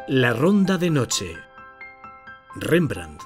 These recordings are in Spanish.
La ronda de noche. Rembrandt.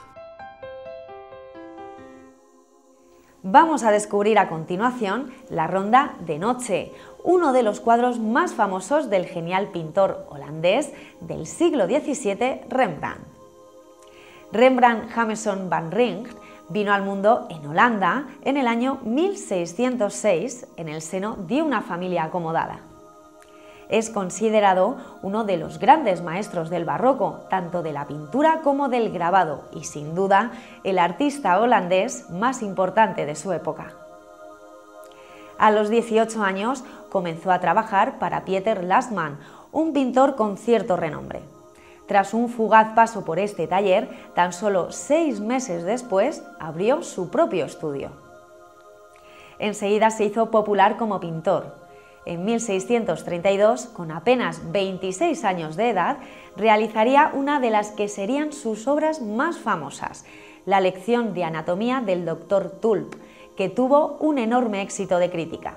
Vamos a descubrir a continuación La ronda de noche, uno de los cuadros más famosos del genial pintor holandés del siglo XVII, Rembrandt. Rembrandt Jameson van Rijn vino al mundo en Holanda en el año 1606 en el seno de una familia acomodada. Es considerado uno de los grandes maestros del barroco, tanto de la pintura como del grabado, y sin duda el artista holandés más importante de su época. A los 18 años comenzó a trabajar para Pieter Lastman, un pintor con cierto renombre. Tras un fugaz paso por este taller, tan solo 6 meses después abrió su propio estudio. Enseguida se hizo popular como pintor. En 1632, con apenas 26 años de edad, realizaría una de las que serían sus obras más famosas, la lección de anatomía del Dr. Tulp, que tuvo un enorme éxito de crítica.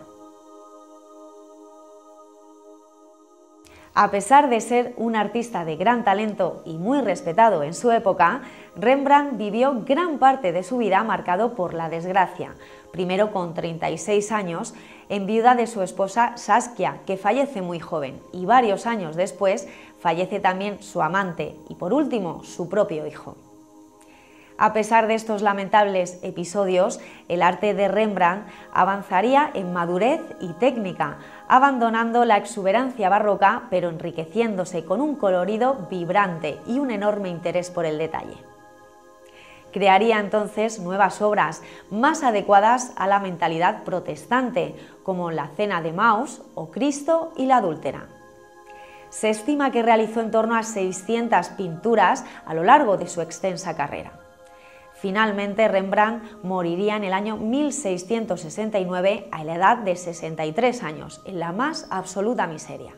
A pesar de ser un artista de gran talento y muy respetado en su época, Rembrandt vivió gran parte de su vida marcado por la desgracia, primero con 36 años, enviuda de su esposa Saskia, que fallece muy joven, y varios años después fallece también su amante y, por último, su propio hijo. A pesar de estos lamentables episodios, el arte de Rembrandt avanzaría en madurez y técnica, abandonando la exuberancia barroca, pero enriqueciéndose con un colorido vibrante y un enorme interés por el detalle. Crearía entonces nuevas obras más adecuadas a la mentalidad protestante, como La Cena de Maus o Cristo y la Adúltera. Se estima que realizó en torno a 600 pinturas a lo largo de su extensa carrera. Finalmente, Rembrandt moriría en el año 1669 a la edad de 63 años, en la más absoluta miseria.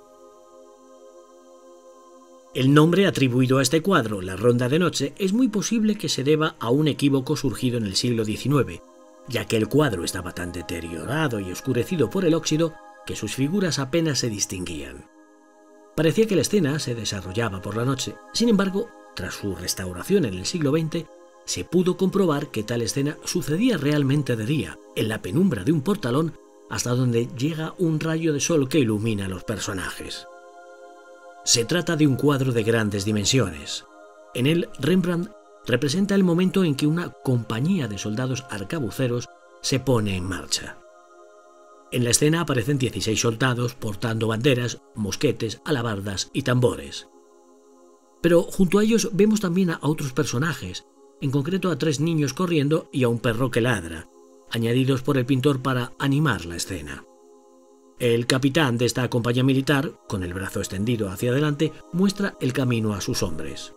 El nombre atribuido a este cuadro, La ronda de noche, es muy posible que se deba a un equívoco surgido en el siglo XIX, ya que el cuadro estaba tan deteriorado y oscurecido por el óxido que sus figuras apenas se distinguían. Parecía que la escena se desarrollaba por la noche. Sin embargo, tras su restauración en el siglo XX, se pudo comprobar que tal escena sucedía realmente de día, en la penumbra de un portalón, hasta donde llega un rayo de sol que ilumina a los personajes. Se trata de un cuadro de grandes dimensiones. En él, Rembrandt representa el momento en que una compañía de soldados arcabuceros se pone en marcha. En la escena aparecen 16 soldados portando banderas, mosquetes, alabardas y tambores. Pero junto a ellos vemos también a otros personajes, en concreto a 3 niños corriendo y a un perro que ladra, añadidos por el pintor para animar la escena. El capitán de esta compañía militar, con el brazo extendido hacia adelante, muestra el camino a sus hombres.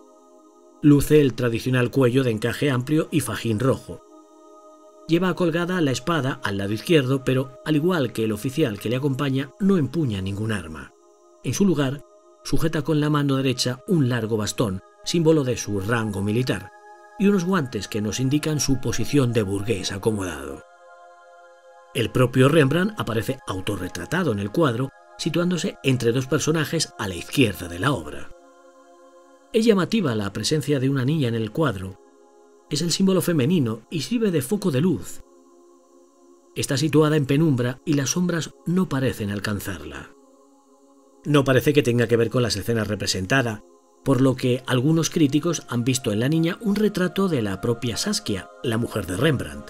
Luce el tradicional cuello de encaje amplio y fajín rojo. Lleva colgada la espada al lado izquierdo, pero al igual que el oficial que le acompaña, no empuña ningún arma. En su lugar, sujeta con la mano derecha un largo bastón, símbolo de su rango militar, y unos guantes que nos indican su posición de burgués acomodado. El propio Rembrandt aparece autorretratado en el cuadro, situándose entre 2 personajes a la izquierda de la obra. Es llamativa la presencia de una niña en el cuadro. Es el símbolo femenino y sirve de foco de luz. Está situada en penumbra y las sombras no parecen alcanzarla. No parece que tenga que ver con las escenas representadas, por lo que algunos críticos han visto en la niña un retrato de la propia Saskia, la mujer de Rembrandt.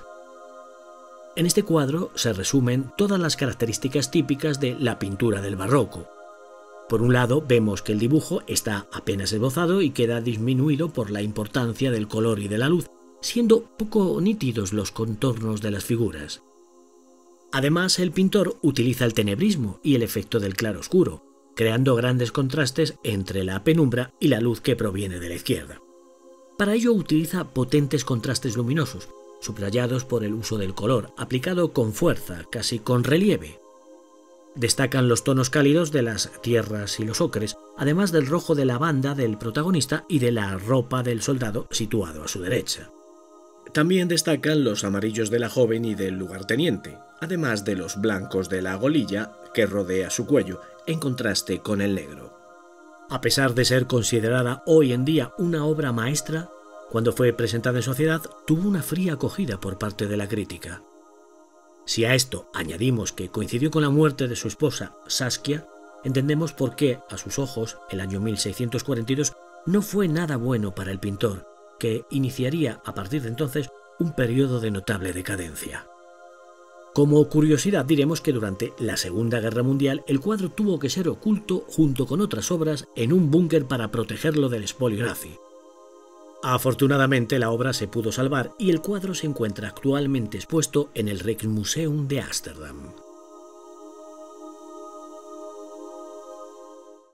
En este cuadro se resumen todas las características típicas de la pintura del barroco. Por un lado, vemos que el dibujo está apenas esbozado y queda disminuido por la importancia del color y de la luz, siendo poco nítidos los contornos de las figuras. Además, el pintor utiliza el tenebrismo y el efecto del claroscuro, creando grandes contrastes entre la penumbra y la luz que proviene de la izquierda. Para ello utiliza potentes contrastes luminosos, subrayados por el uso del color, aplicado con fuerza, casi con relieve. Destacan los tonos cálidos de las tierras y los ocres, además del rojo de la banda del protagonista y de la ropa del soldado situado a su derecha. También destacan los amarillos de la joven y del lugarteniente, además de los blancos de la golilla que rodea su cuello, en contraste con el negro. A pesar de ser considerada hoy en día una obra maestra, cuando fue presentada en sociedad tuvo una fría acogida por parte de la crítica. Si a esto añadimos que coincidió con la muerte de su esposa Saskia, entendemos por qué, a sus ojos, el año 1642 no fue nada bueno para el pintor, que iniciaría a partir de entonces un periodo de notable decadencia. Como curiosidad diremos que durante la Segunda Guerra Mundial el cuadro tuvo que ser oculto junto con otras obras en un búnker para protegerlo del expolio nazi. Afortunadamente la obra se pudo salvar y el cuadro se encuentra actualmente expuesto en el Rijksmuseum de Ámsterdam.